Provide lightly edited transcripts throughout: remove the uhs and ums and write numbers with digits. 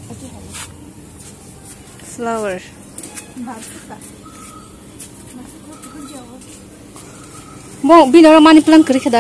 Flower. Mau bina money plant kiri kedai.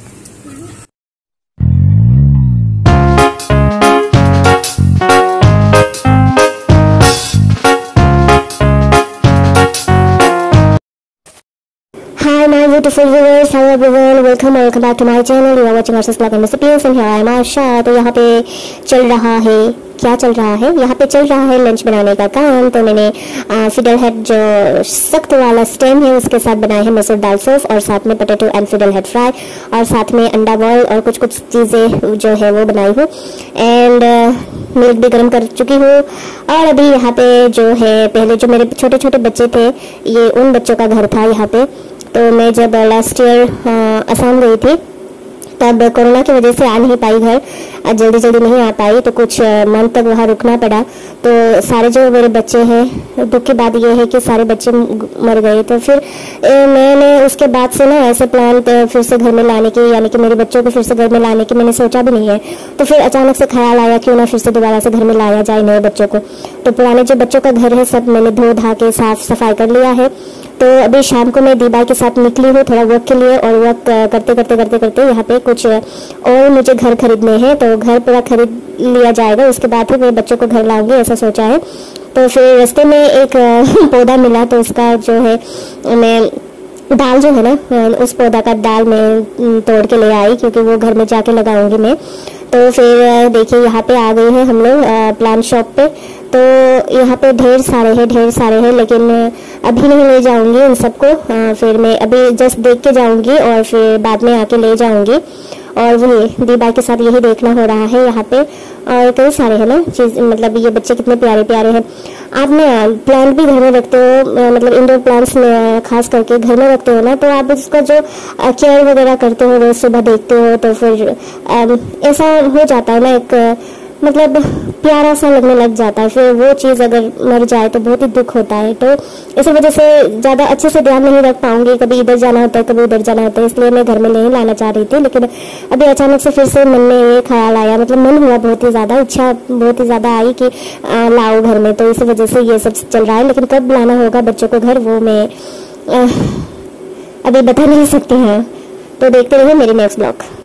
Hi my beautiful viewers, hello everyone, welcome back to my channel. You are watching Arsh's Vlog and Recipes and here I am Arsha. तो यहाँ पे चल रहा है, क्या चल रहा है? यहाँ पे चल रहा है लंच बनाने का काम। तो मैंने फिडल हेड जो सख्त वाला स्टेम है उसके साथ बनाए हैं मसूर दाल सूप और साथ में potato and fiddle head fry और साथ में अंडा बॉल और कुछ चीज़ें जो है वो बनाई हूँ। एंड मिल्क भी गर्म कर चुकी हूँ। और अभी यहाँ पे जो है पहले जो मेरे छोटे छोटे बच्चे थे ये उन बच्चों का घर था यहाँ पे। तो मैं जब लास्ट ईयर असम गई थी तब कोरोना की वजह से आ नहीं पाई घर, जल्दी नहीं आ पाई, तो कुछ मंथ तक वहाँ रुकना पड़ा। तो सारे जो मेरे बच्चे हैं, दुख की बात ये है कि सारे बच्चे मर गए। तो फिर मैंने उसके बाद से ना ऐसे प्लान फिर से घर में लाने की, यानी कि मेरे बच्चों को फिर से घर में लाने की मैंने सोचा भी नहीं है। तो फिर अचानक से ख्याल आया क्यों ना फिर से दोबारा से घर में लाया जाए नए बच्चों को। तो पुराने जो बच्चों का घर है सब मैंने धो धा के साफ सफाई कर लिया है। तो अभी शाम को मैं दीबाई के साथ निकली हूँ थोड़ा वर्क के लिए, और वर्क करते यहाँ पे कुछ और मुझे घर खरीदने हैं। तो घर पूरा खरीद लिया जाएगा, उसके बाद ही मैं बच्चों को घर लाऊंगी ऐसा सोचा है। तो फिर रास्ते में एक पौधा मिला, तो उसका जो है मैं दाल जो है ना उस पौधा का दाल मैं तोड़ के ले आई क्योंकि वो घर में जाके लगाऊंगी मैं। तो फिर देखिए यहाँ पे आ गए हैं हम लोग प्लांट शॉप पे। तो यहाँ पे ढेर सारे हैं लेकिन अभी नहीं ले जाऊंगी इन सबको, फिर मैं अभी जस्ट देख के जाऊंगी और फिर बाद में आके ले जाऊंगी। और वही दीबाई के साथ यही देखना हो रहा है यहाँ पे। और कई सारे हैं ना चीज, मतलब ये बच्चे कितने प्यारे प्यारे हैं। आप ना प्लांट भी घर में रखते हो, मतलब इंडोर प्लांट्स में खास करके घर में रखते हो ना, तो आप उसका जो केयर वगैरह करते हो, रोज सुबह देखते हो, तो फिर ऐसा हो जाता है ना, एक मतलब प्यारा सा लगने लग जाता है। फिर वो चीज़ अगर मर जाए तो बहुत ही दुख होता है। तो इसी वजह से ज़्यादा अच्छे से ध्यान नहीं रख पाऊंगी, कभी इधर जाना होता है कभी उधर जाना होता है, इसलिए मैं घर में नहीं लाना चाह रही थी। लेकिन अभी अचानक से फिर से मन में ये ख्याल आया, मतलब मन हुआ बहुत ही ज़्यादा, इच्छा बहुत ही ज़्यादा आई कि लाओ घर में। तो इसी वजह से ये सब चल रहा है। लेकिन कब लाना होगा बच्चों को घर वो मैं अभी बता नहीं सकती हैं। तो देखते रहिए मेरी नेक्स्ट ब्लॉग।